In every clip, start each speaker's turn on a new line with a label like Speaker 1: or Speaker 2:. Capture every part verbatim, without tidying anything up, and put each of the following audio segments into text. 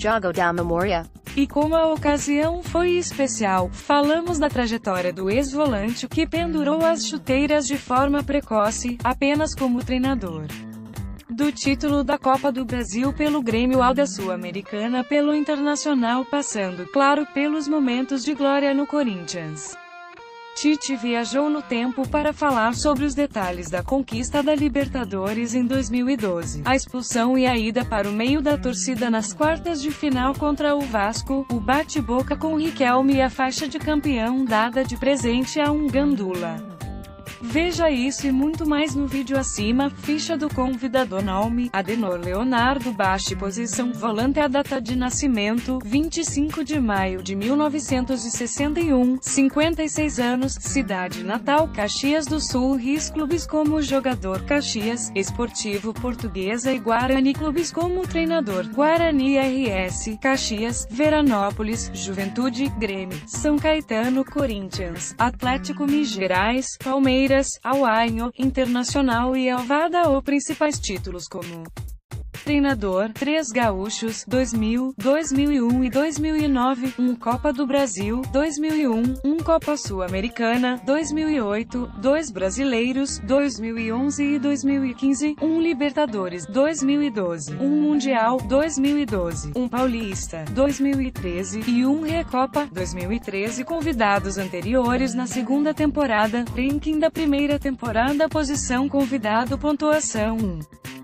Speaker 1: Jogo da Memória.
Speaker 2: E como a ocasião foi especial, falamos da trajetória do ex-volante que pendurou as chuteiras de forma precoce, apenas como treinador. Do título da Copa do Brasil pelo Grêmio ao da Sul-Americana pelo Internacional, passando, claro, pelos momentos de glória no Corinthians. Tite viajou no tempo para falar sobre os detalhes da conquista da Libertadores em dois mil e doze, a expulsão e a ida para o meio da torcida nas quartas de final contra o Vasco, o bate-boca com Riquelme e a faixa de campeão dada de presente a um gandula. Veja isso e muito mais no vídeo acima. Ficha do convidado: nome, Adenor Leonardo Basti. Posição: volante. A data de nascimento: vinte e cinco de maio de mil novecentos e sessenta e um, cinquenta e seis anos. Cidade natal: Caxias do Sul. Ris. Clubes como jogador: Caxias, Esportivo Portuguesa e Guarani. Clubes como treinador: Guarani R S, Caxias, Veranópolis, Juventude, Grêmio, São Caetano, Corinthians, Atlético Minas Gerais, Palmeiras, Auainho, Internacional e Alvada. Ou principais títulos como treinador: três gaúchos, dois mil, dois mil e um e dois mil e nove, um Copa do Brasil, dois mil e um, um Copa Sul-Americana, dois mil e oito, dois brasileiros, dois mil e onze e dois mil e quinze, um Libertadores, dois mil e doze, um Mundial, dois mil e doze, um Paulista, dois mil e treze e um Recopa, dois mil e treze. Convidados anteriores na segunda temporada. Ranking da primeira temporada. Posição: convidado. Pontuação: um.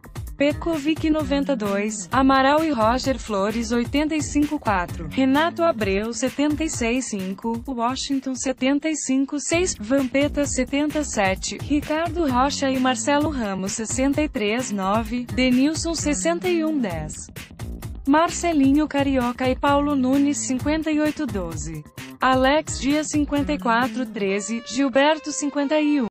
Speaker 2: Pekovic noventa e dois, Amaral e Roger Flores oitenta e cinco ponto quatro, Renato Abreu setenta e seis ponto cinco, Washington setenta e cinco ponto seis, Vampeta setenta e sete, Ricardo Rocha e Marcelo Ramos sessenta e três ponto nove, Denilson sessenta e um ponto dez, Marcelinho Carioca e Paulo Nunes cinquenta e oito ponto doze, Alex Dias cinquenta e quatro ponto treze, Gilberto cinquenta e um